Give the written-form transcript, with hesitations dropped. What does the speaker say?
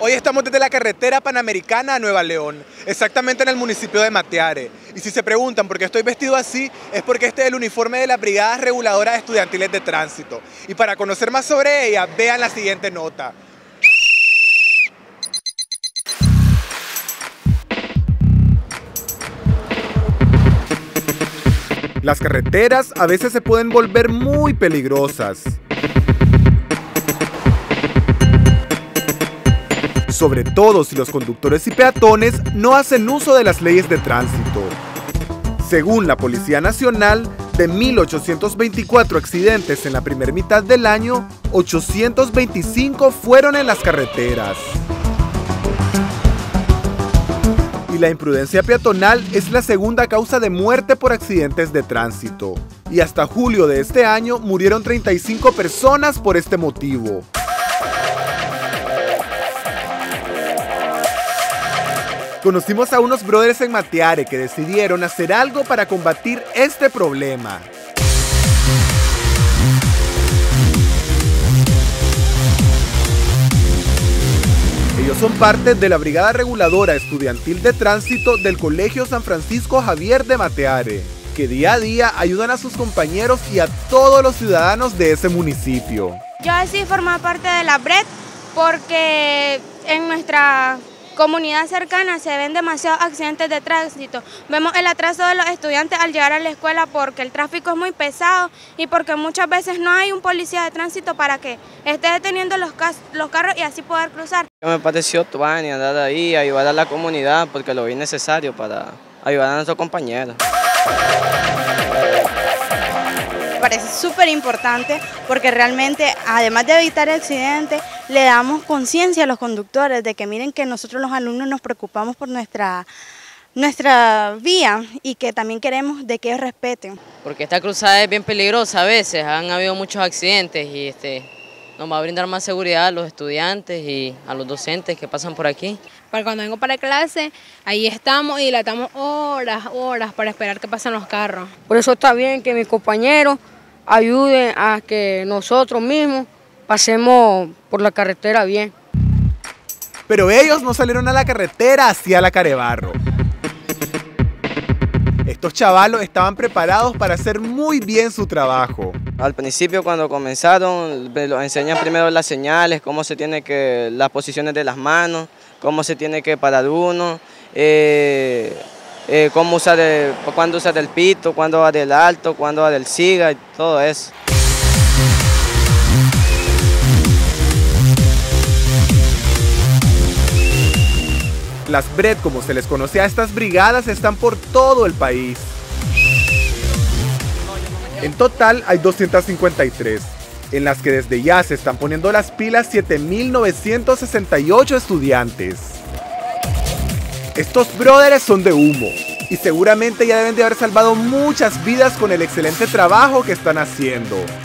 Hoy estamos desde la carretera panamericana a Nueva León, exactamente en el municipio de Matiare. Y si se preguntan por qué estoy vestido así, es porque este es el uniforme de las Brigadas Reguladoras Estudiantiles de Tránsito. Y para conocer más sobre ella, vean la siguiente nota. Las carreteras a veces se pueden volver muy peligrosas. Sobre todo si los conductores y peatones no hacen uso de las leyes de tránsito. Según la Policía Nacional, de 1.824 accidentes en la primera mitad del año, 825 fueron en las carreteras. Y la imprudencia peatonal es la segunda causa de muerte por accidentes de tránsito. Y hasta julio de este año murieron 35 personas por este motivo. Conocimos a unos brothers en Matiare que decidieron hacer algo para combatir este problema. Ellos son parte de la Brigada Reguladora Estudiantil de Tránsito del Colegio San Francisco Javier de Matiare, que día a día ayudan a sus compañeros y a todos los ciudadanos de ese municipio. Yo decidí formar parte de la BRET porque en nuestra comunidad cercana se ven demasiados accidentes de tránsito. Vemos el atraso de los estudiantes al llegar a la escuela porque el tráfico es muy pesado y porque muchas veces no hay un policía de tránsito para que esté deteniendo los carros y así poder cruzar. Me pareció tuani andar ahí, ayudar a la comunidad porque lo vi necesario para ayudar a nuestros compañeros. Me parece súper importante porque realmente, además de evitar accidentes, le damos conciencia a los conductores de que miren que nosotros los alumnos nos preocupamos por nuestra vía y que también queremos de que ellos respeten. Porque esta cruzada es bien peligrosa a veces, han habido muchos accidentes y nos va a brindar más seguridad a los estudiantes y a los docentes que pasan por aquí. Cuando vengo para clase, ahí estamos y dilatamos horas para esperar que pasen los carros. Por eso está bien que mis compañeros ayuden a que nosotros mismos pasemos por la carretera bien. Pero ellos no salieron a la carretera hacia la Carebarro. Estos chavalos estaban preparados para hacer muy bien su trabajo. Al principio cuando comenzaron, nos enseñan primero las señales, cómo se tiene que, las posiciones de las manos, cómo se tiene que parar uno, cómo usar cuándo usar el pito, cuándo va del alto, cuándo va del siga y todo eso. Las BRET, como se les conoce a estas brigadas, están por todo el país. En total hay 253, en las que desde ya se están poniendo las pilas 7.968 estudiantes. Estos brothers son de humo y seguramente ya deben de haber salvado muchas vidas con el excelente trabajo que están haciendo.